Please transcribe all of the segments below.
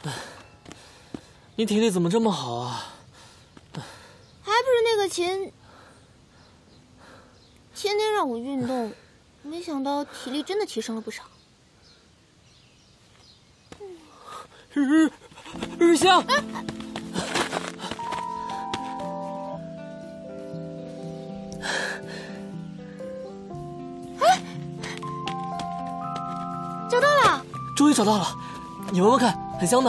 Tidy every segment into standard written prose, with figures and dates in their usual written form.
你体力怎么这么好啊？ 还不是那个秦，天天让我运动，没想到体力真的提升了不少。 日香。 找到了！ 终于找到了，你闻闻看，很香的。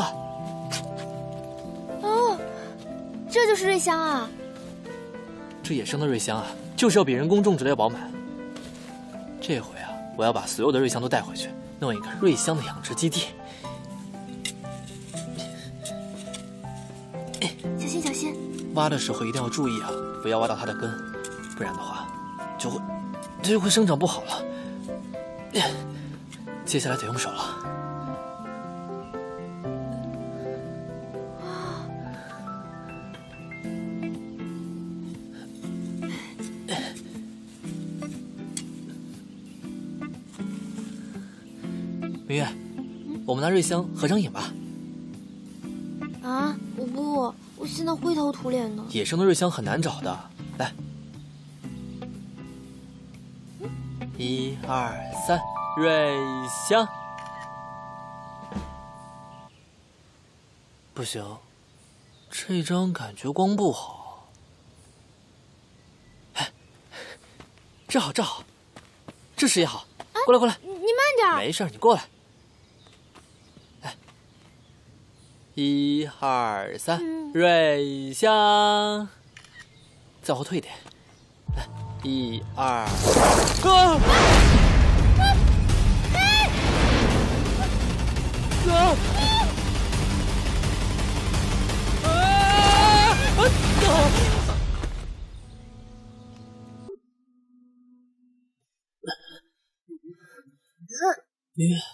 哦，这就是瑞香啊！ 这野生的瑞香啊，就是要比人工种植的要饱满。这回啊，我要把所有的瑞香都带回去，弄一个瑞香的养殖基地。 小心小心！ 挖的时候一定要注意啊，不要挖到它的根，不然的话，就会生长不好了。接下来得用手了。明月，我们拿瑞香合张影吧。 啊，我不，我现在灰头土脸的。 野生的瑞香很难找的，来，1、2、3，瑞香。不行，这张感觉光不好。哎，这好，这视野好，过来过来。 你慢点。 没事，你过来。来，1、2、3，瑞香。再后退一点。来，1、2。啊！明月，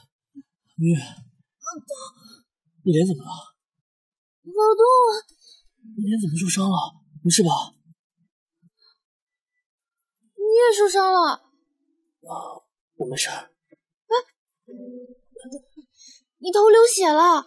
你脸怎么了？ 老动了。 你脸怎么受伤了？没事吧？ 你也受伤了。 我没事。 你头流血了。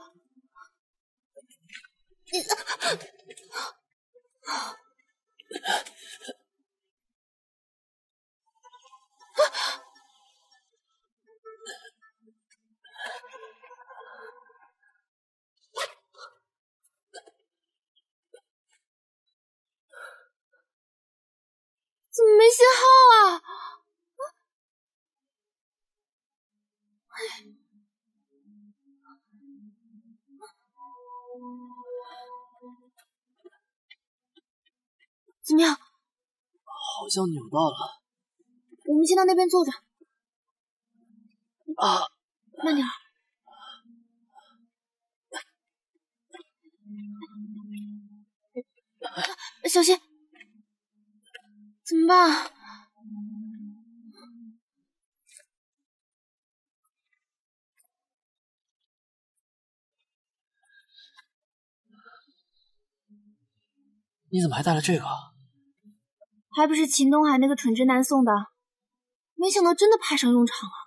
怎么没信号啊？怎么样？ 好像扭到了。 我们先到那边坐着。 啊， 慢点。小心！怎么办？ 你怎么还带了这个？ 还不是秦东海那个蠢直男送的，没想到真的派上用场了。